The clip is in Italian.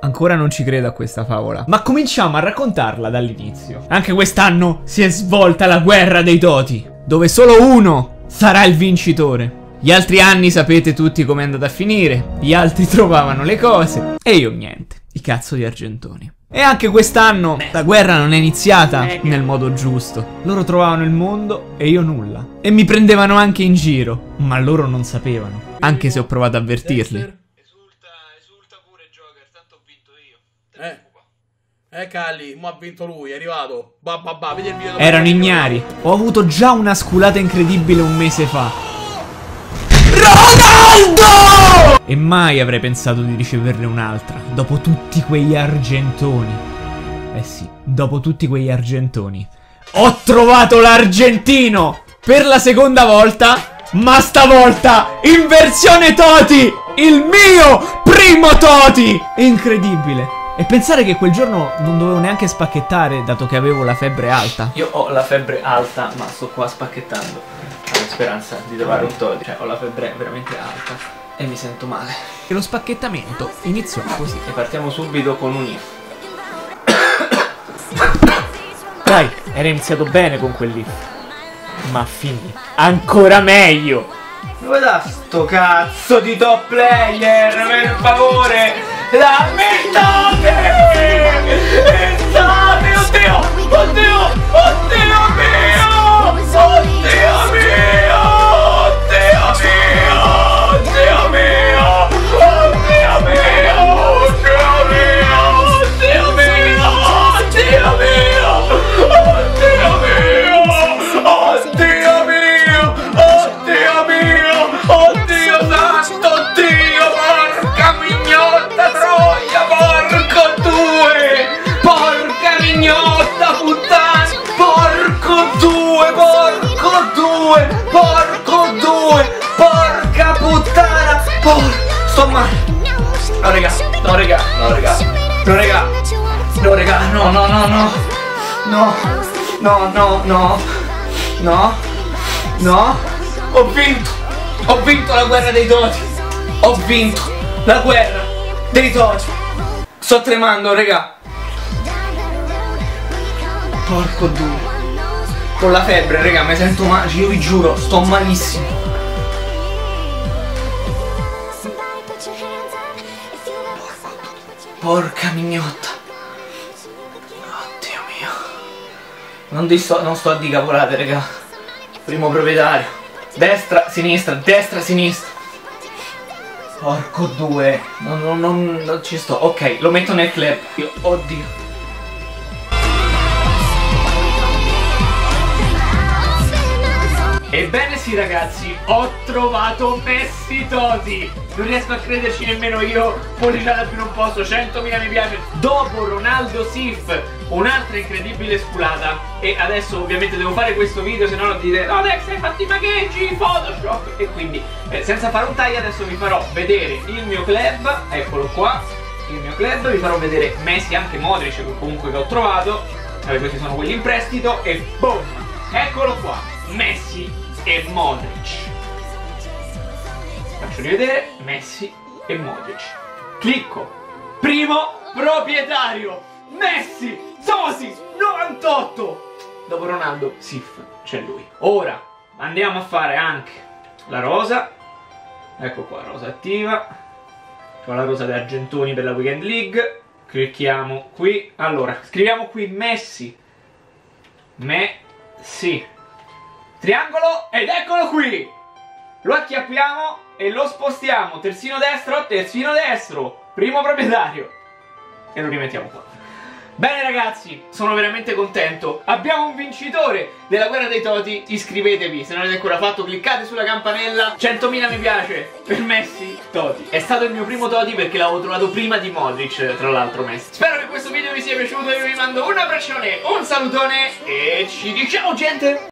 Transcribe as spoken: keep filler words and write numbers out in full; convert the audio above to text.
Ancora non ci credo a questa favola, ma cominciamo a raccontarla dall'inizio. Anche quest'anno si è svolta la guerra dei Toti, dove solo uno sarà il vincitore. Gli altri anni sapete tutti com'è andata a finire. Gli altri trovavano le cose e io niente. I cazzo di argentoni. E anche quest'anno la guerra non è iniziata nel modo giusto. Loro trovavano il mondo e io nulla. E mi prendevano anche in giro, ma loro non sapevano, anche se ho provato a avvertirli. Esulta, esulta pure Joker, tanto ho vinto io. Eh, eh Calli, mo ha vinto lui, è arrivato. Bah, bah, bah, vedi il video. Erano ignari. Ho avuto già una sculata incredibile un mese fa. Ronaldo! E mai avrei pensato di riceverne un'altra, dopo tutti quegli argentoni. Eh sì, dopo tutti quegli argentoni. Ho trovato l'argentino! Per la seconda volta, ma stavolta in versione Toti! Il mio primo Toti! Incredibile! E pensare che quel giorno non dovevo neanche spacchettare, dato che avevo la febbre alta. Io ho la febbre alta, ma sto qua spacchettando. Alla speranza di trovare un Toti. Cioè, ho la febbre veramente alta e mi sento male. E lo spacchettamento iniziò così. E partiamo subito con un if. Dai, era iniziato bene con quell'if, ma finì ancora meglio. Dove da sto cazzo di top player, per favore? Dammi il Toti! Il Toti, oddio! Oddio! Oddio mio! Oddio mio! Oddio mio! Oddio mio! Oddio mio! Oddio mio! Oddio mio! Oddio mio! Oddio mio! Oddio mio! Oddio mio! Oddio santo Dio! Porca mignotta troia! Porco due! Porca mignotta puttana! Porco due! Porco due! Porco due! Porca puttana! Por... Sto male! No raga! No raga! No raga! No raga! No raga! No no no no! No! No no no! No! No! Ho vinto! Ho vinto la guerra dei Toti! Ho vinto la guerra dei Toti! Sto tremando raga! Porco due! Con la febbre raga mi sento male, io vi giuro, sto malissimo! Porca mignotta! Oddio mio! Non, di sto, non sto a di cavolate raga! Primo proprietario! Destra, sinistra, destra, sinistra! Porco due! Non, non, non, non ci sto. Ok, lo metto nel club. Io, oddio. Ebbene sì ragazzi, ho trovato Messi Toti. Non riesco a crederci nemmeno io. Polliciata più non posso, centomila mi piace. Dopo Ronaldo Sif, un'altra incredibile sculata. E adesso ovviamente devo fare questo video, se no non dite no Dex hai fatto i magheggi, Photoshop. E quindi eh, senza fare un taglio adesso vi farò vedere il mio club. Eccolo qua, il mio club. Vi farò vedere Messi, anche Modric che comunque che ho trovato. Allora, questi sono quelli in prestito. E boom, eccolo qua, Messi e Modric. Faccio rivedere Messi e Modric. Clicco. Primo proprietario Messi Toti novantotto. Dopo Ronaldo Sif c'è lui. Ora andiamo a fare anche la rosa. Ecco qua, rosa attiva. C'ho la rosa dei Argentoni per la Weekend League. Clicchiamo qui. Allora scriviamo qui Messi Messi triangolo ed eccolo qui. Lo acchiappiamo e lo spostiamo. Terzino destro, terzino destro. Primo proprietario. E lo rimettiamo qua. Bene ragazzi, sono veramente contento. Abbiamo un vincitore della guerra dei Toti. Iscrivetevi se non l'avete ancora fatto. Cliccate sulla campanella. centomila mi piace per Messi Toti. È stato il mio primo Toti perché l'avevo trovato prima di Modric, tra l'altro Messi. Spero che questo video vi sia piaciuto. Io vi mando un abbraccione, un salutone e ci diciamo gente.